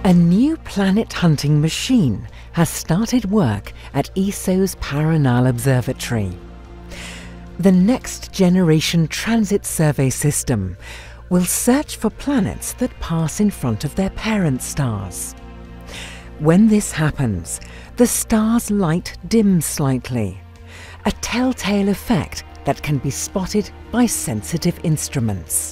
A new planet hunting machine has started work at ESO's Paranal Observatory. The Next Generation Transit Survey System will search for planets that pass in front of their parent stars. When this happens, the star's light dims slightly, a telltale effect that can be spotted by sensitive instruments.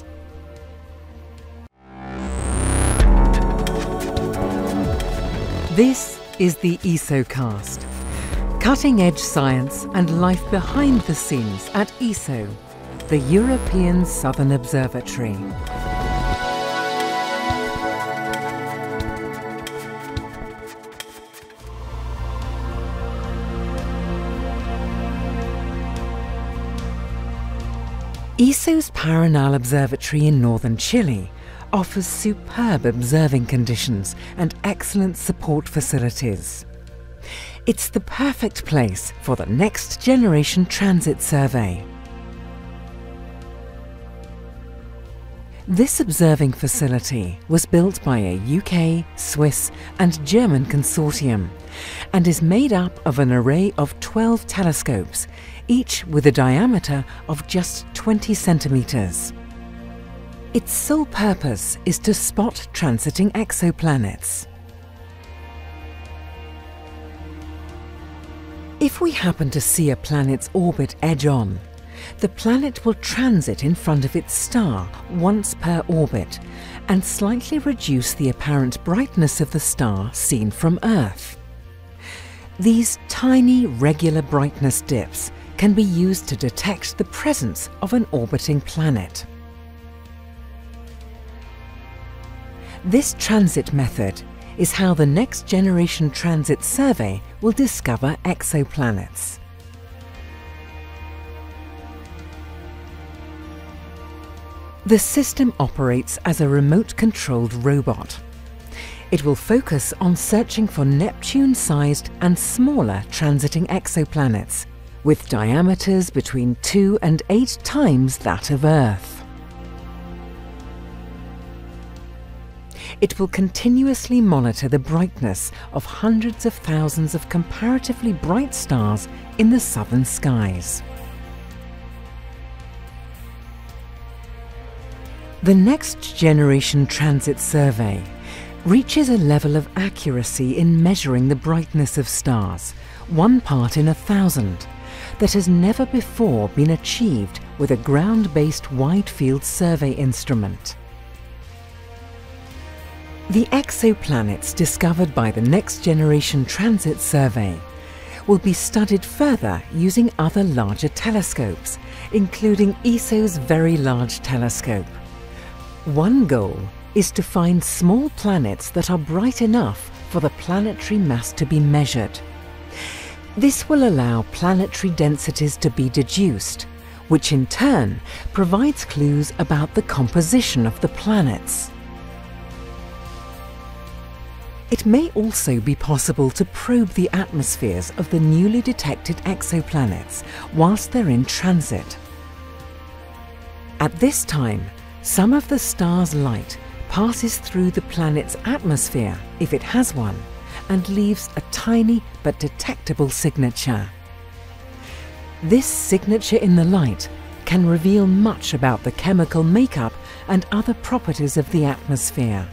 This is the ESOcast, cutting-edge science and life behind the scenes at ESO, the European Southern Observatory. ESO's Paranal Observatory in northern Chile offers superb observing conditions and excellent support facilities. It's the perfect place for the Next Generation Transit Survey. This observing facility was built by a UK, Swiss and German consortium and is made up of an array of 12 telescopes, each with a diameter of just 20 centimetres. Its sole purpose is to spot transiting exoplanets. If we happen to see a planet's orbit edge on, the planet will transit in front of its star once per orbit and slightly reduce the apparent brightness of the star seen from Earth. These tiny regular brightness dips can be used to detect the presence of an orbiting planet. This transit method is how the Next Generation Transit Survey will discover exoplanets. The system operates as a remote-controlled robot. It will focus on searching for Neptune-sized and smaller transiting exoplanets, with diameters between 2 and 8 times that of Earth. It will continuously monitor the brightness of hundreds of thousands of comparatively bright stars in the southern skies. The Next Generation Transit Survey reaches a level of accuracy in measuring the brightness of stars, 1 part in 1,000, that has never before been achieved with a ground-based wide-field survey instrument. The exoplanets discovered by the Next Generation Transit Survey will be studied further using other larger telescopes, including ESO's Very Large Telescope. One goal is to find small planets that are bright enough for the planetary mass to be measured. This will allow planetary densities to be deduced, which in turn provides clues about the composition of the planets. It may also be possible to probe the atmospheres of the newly detected exoplanets whilst they're in transit. At this time, some of the star's light passes through the planet's atmosphere, if it has one, and leaves a tiny but detectable signature. This signature in the light can reveal much about the chemical makeup and other properties of the atmosphere.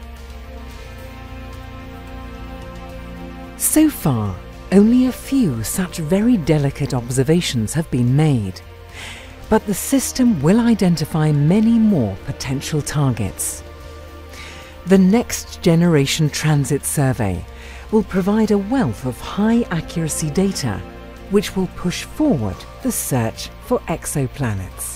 So far, only a few such very delicate observations have been made, but the system will identify many more potential targets. The Next Generation Transit Survey will provide a wealth of high-accuracy data which will push forward the search for exoplanets.